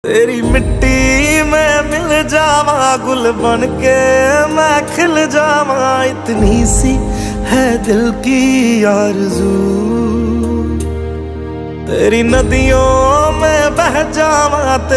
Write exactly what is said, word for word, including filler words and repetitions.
तेरी मिट्टी में मिल जावा, गुल बन के मैं खिल जावा, इतनी सी है दिल की आरज़ू। तेरी नदियों में बह जावा।